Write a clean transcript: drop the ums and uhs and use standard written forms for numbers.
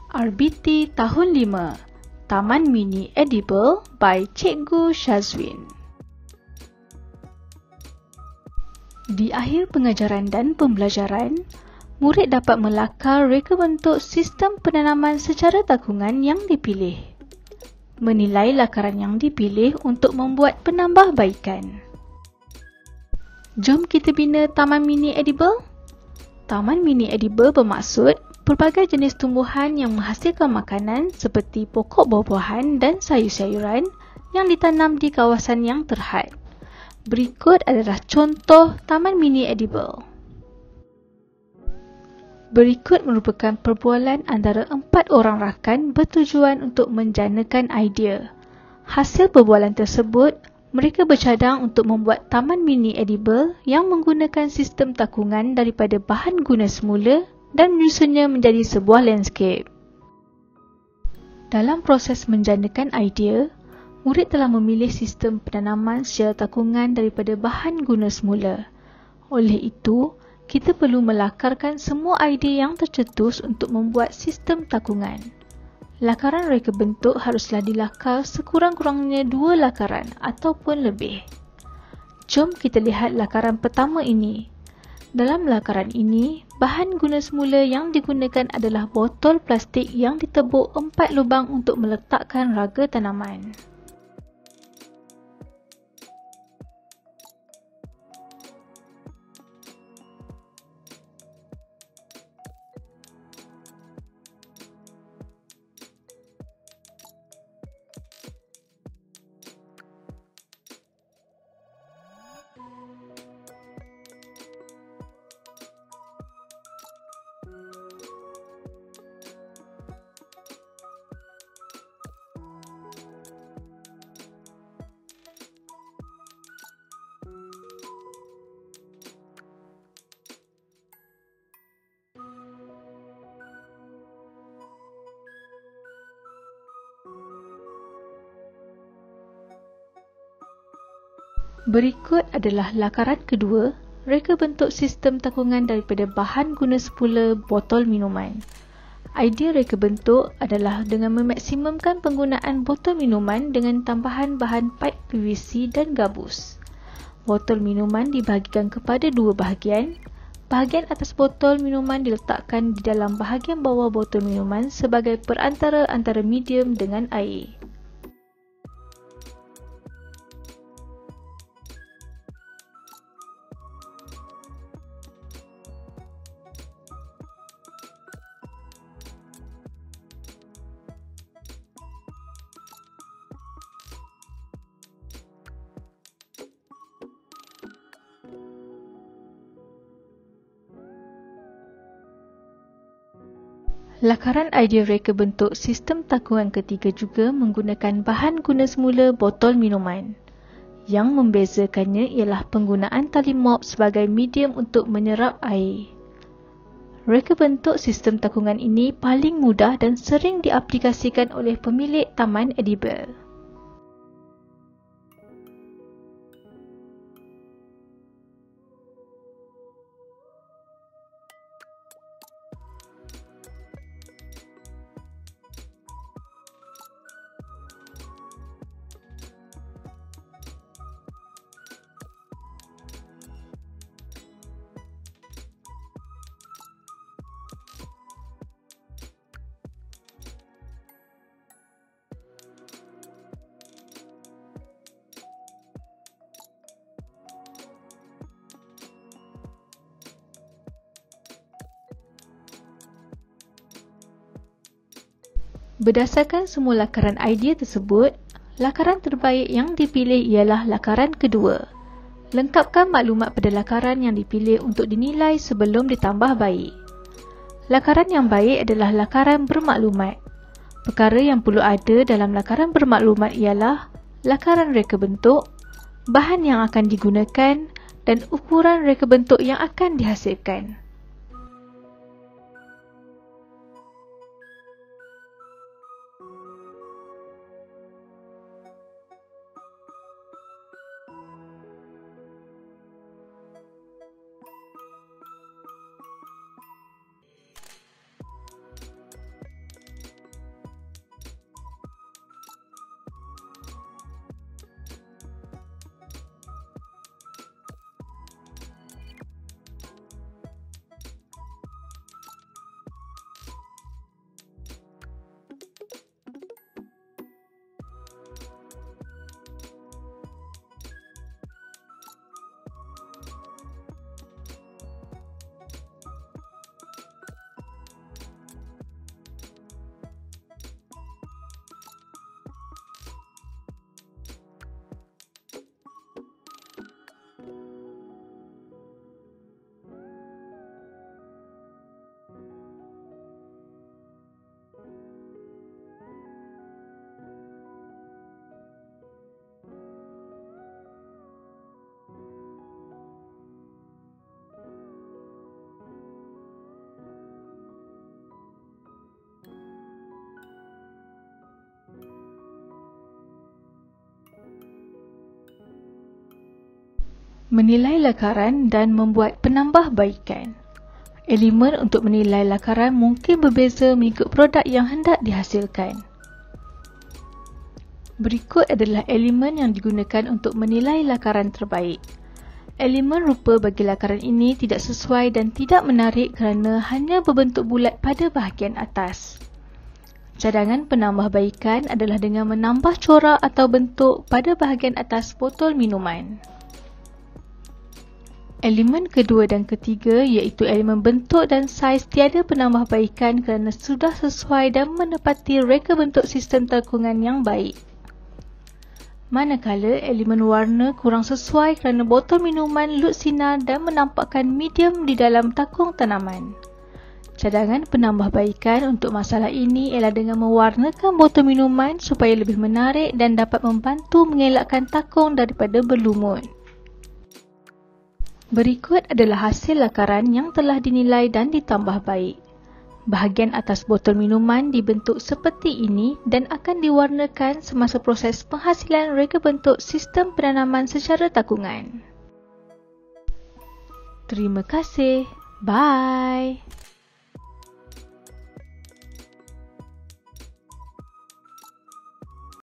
RBT Tahun 5 Taman Mini Edible by Cikgu Shazwin. Di akhir pengajaran dan pembelajaran, murid dapat melakar reka bentuk sistem penanaman secara takungan yang dipilih. Menilai lakaran yang dipilih untuk membuat penambahbaikan. Jom kita bina Taman Mini Edible. Taman Mini Edible bermaksud pelbagai jenis tumbuhan yang menghasilkan makanan seperti pokok buah-buahan dan sayur-sayuran yang ditanam di kawasan yang terhad. Berikut adalah contoh Taman Mini Edible. Berikut merupakan perbualan antara 4 orang rakan bertujuan untuk menjanakan idea. Hasil perbualan tersebut, mereka bercadang untuk membuat Taman Mini Edible yang menggunakan sistem takungan daripada bahan guna semula dan menyusunnya menjadi sebuah landscape. Dalam proses menjanakan idea, murid telah memilih sistem penanaman secara takungan daripada bahan guna semula. Oleh itu, kita perlu melakarkan semua idea yang tercetus untuk membuat sistem takungan. Lakaran reka bentuk haruslah dilakar sekurang-kurangnya 2 lakaran ataupun lebih. Jom kita lihat lakaran pertama ini. Dalam lakaran ini, bahan guna semula yang digunakan adalah botol plastik yang ditebuk 4 lubang untuk meletakkan raga tanaman. Berikut adalah lakaran kedua, reka bentuk sistem takungan daripada bahan guna semula botol minuman. Idea reka bentuk adalah dengan memaksimumkan penggunaan botol minuman dengan tambahan bahan pipe PVC dan gabus. Botol minuman dibahagikan kepada 2 bahagian. Bahagian atas botol minuman diletakkan di dalam bahagian bawah botol minuman sebagai perantara antara medium dengan air. Lakaran idea reka bentuk sistem takungan ketiga juga menggunakan bahan guna semula botol minuman. Yang membezakannya ialah penggunaan tali mop sebagai medium untuk menyerap air. Reka bentuk sistem takungan ini paling mudah dan sering diaplikasikan oleh pemilik taman edible. Berdasarkan semua lakaran idea tersebut, lakaran terbaik yang dipilih ialah lakaran kedua. Lengkapkan maklumat pada lakaran yang dipilih untuk dinilai sebelum ditambah baik. Lakaran yang baik adalah lakaran bermaklumat. Perkara yang perlu ada dalam lakaran bermaklumat ialah lakaran reka bentuk, bahan yang akan digunakan, dan ukuran reka bentuk yang akan dihasilkan. Menilai lakaran dan membuat penambahbaikan. Elemen untuk menilai lakaran mungkin berbeza mengikut produk yang hendak dihasilkan. Berikut adalah elemen yang digunakan untuk menilai lakaran terbaik. Elemen rupa bagi lakaran ini tidak sesuai dan tidak menarik kerana hanya berbentuk bulat pada bahagian atas. Cadangan penambahbaikan adalah dengan menambah corak atau bentuk pada bahagian atas botol minuman. Elemen kedua dan ketiga iaitu elemen bentuk dan saiz tiada penambahbaikan kerana sudah sesuai dan menepati reka bentuk sistem takungan yang baik. Manakala elemen warna kurang sesuai kerana botol minuman lut sinar dan menampakkan medium di dalam takung tanaman. Cadangan penambahbaikan untuk masalah ini ialah dengan mewarnakan botol minuman supaya lebih menarik dan dapat membantu mengelakkan takung daripada berlumut. Berikut adalah hasil lakaran yang telah dinilai dan ditambah baik. Bahagian atas botol minuman dibentuk seperti ini dan akan diwarnakan semasa proses penghasilan reka bentuk sistem penanaman secara takungan. Terima kasih. Bye.